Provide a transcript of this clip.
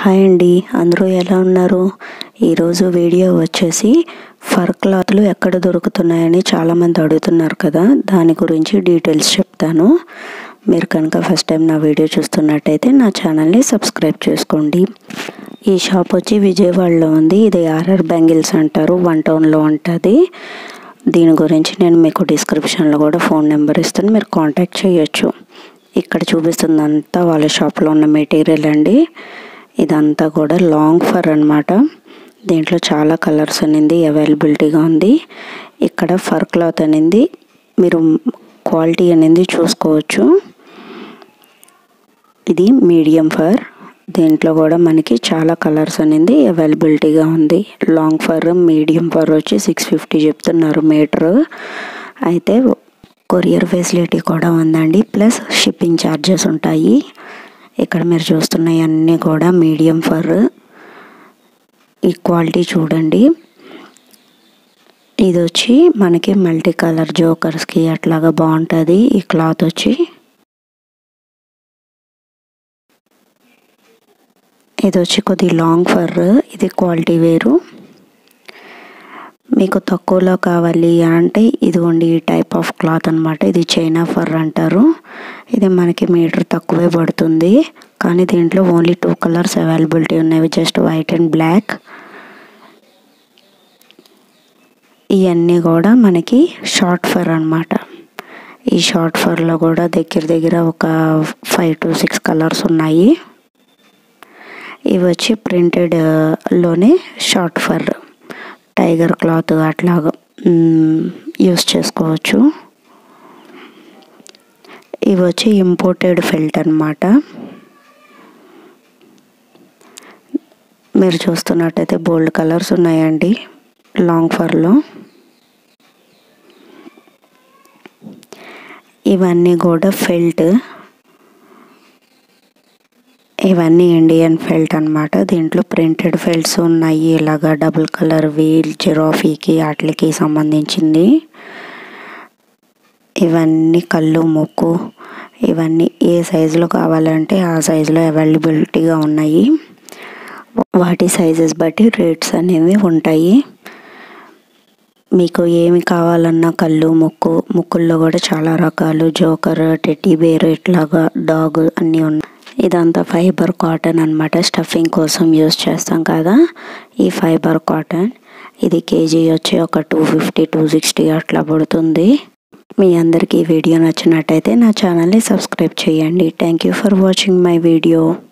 Hi అండి, అందరూ ఎలా ఉన్నారు? ఈరోజు వీడియో వచ్చేసి ఫర్ క్లాత్లు ఎక్కడ దొరుకుతున్నాయని చాలామంది అడుగుతున్నారు కదా, దాని గురించి డీటెయిల్స్ చెప్తాను. మీరు కనుక ఫస్ట్ టైం నా వీడియో చూస్తున్నట్టయితే నా ఛానల్ని సబ్స్క్రైబ్ చేసుకోండి. ఈ షాప్ వచ్చి విజయవాడలో ఉంది. ఇది ఆర్ఆర్ బ్యాంగిల్స్ అంటారు, 1 టౌన్లో ఉంటుంది. దీని గురించి నేను మీకు డిస్క్రిప్షన్లో కూడా ఫోన్ నెంబర్ ఇస్తాను, మీరు కాంటాక్ట్ చేయొచ్చు. ఇక్కడ చూపిస్తుందంతా వాళ్ళ షాప్లో ఉన్న మెటీరియల్ అండి. ఇదంతా కూడా లాంగ్ ఫర్ అన్నమాట. దీంట్లో చాలా కలర్స్ అనేది అవైలబిలిటీగా ఉంది. ఇక్కడ ఫర్ క్లాత్ అనేది మీరు క్వాలిటీ అనేది చూసుకోవచ్చు. ఇది మీడియం ఫర్. దీంట్లో కూడా మనకి చాలా కలర్స్ అనేది అవైలబిలిటీగా ఉంది. లాంగ్ ఫర్, మీడియం ఫర్ వచ్చి 650 చెప్తున్నారు మీటర్. అయితే కొరియర్ ఫెసిలిటీ కూడా ఉందండి, ప్లస్ షిప్పింగ్ ఛార్జెస్ ఉంటాయి. ఇక్కడ మీరు చూస్తున్నాయన్నీ కూడా మీడియం ఫర్. ఈ క్వాలిటీ చూడండి. ఇది వచ్చి మనకి మల్టీ కలర్ జోకర్స్కి అట్లాగా బాగుంటుంది. ఈ క్లాత్ వచ్చి ఇది వచ్చి కొద్ది లాంగ్ ఫర్. ఇది క్వాలిటీ వేరు. మీకు తక్కువలో కావాలి అంటే ఇదిగోండి, ఈ టైప్ ఆఫ్ క్లాత్ అనమాట. ఇది చైనా ఫర్ అంటారు. ఇది మనకి మీటర్ తక్కువే పడుతుంది, కానీ దీంట్లో ఓన్లీ 2 కలర్స్ అవైలబిలిటీ ఉన్నాయి, జస్ట్ వైట్ అండ్ బ్లాక్. ఇవన్నీ కూడా మనకి షార్ట్ ఫర్ అనమాట. ఈ షార్ట్ ఫర్లో కూడా దగ్గర ఒక 5 to 6 కలర్స్ ఉన్నాయి. ఇవి వచ్చి ప్రింటెడ్లోనే షార్ట్ ఫర్, టైగర్ క్లాత్ అట్లాగా యూస్ చేసుకోవచ్చు. ఇవి వచ్చి ఇంపోర్టెడ్ ఫెల్ట్ అన్నమాట. మీరు చూస్తున్నట్టయితే బోల్డ్ కలర్స్ ఉన్నాయండి లాంగ్ ఫర్లో. ఇవన్నీ కూడా ఫెల్ట్, ఇవన్నీ ఇండియన్ ఫెల్ట్ అన్నమాట. దీంట్లో ప్రింటెడ్ ఫెల్ట్స్ ఉన్నాయి, ఇలాగా డబుల్ కలర్ వీల్, జిరాఫీకి వాటికి సంబంధించింది. ఇవన్నీ కళ్ళు, ముక్కు, ఇవన్నీ ఏ సైజులో కావాలంటే ఆ సైజులో అవైలబిలిటీగా ఉన్నాయి. వాటి సైజెస్ బట్టి రేట్స్ అనేవి ఉంటాయి. మీకు ఏమి కావాలన్నా కళ్ళు, ముక్కుల్లో కూడా చాలా రకాలు, జోకర్, టెడ్డీ బేర్, ఇట్లాగా డాగ్ అన్నీ ఉన్నాయి. ఇదంతా ఫైబర్ కాటన్ అన్నమాట. స్టఫింగ్ కోసం యూస్ చేస్తాం కదా, ఈ ఫైబర్ కాటన్. ఇది కేజీ వచ్చి ఒక 250-260 అట్లా పడుతుంది. మీ అందరికీ ఈ వీడియో నచ్చినట్టయితే నా ఛానల్ని సబ్స్క్రైబ్ చేయండి. Thank you for watching my video.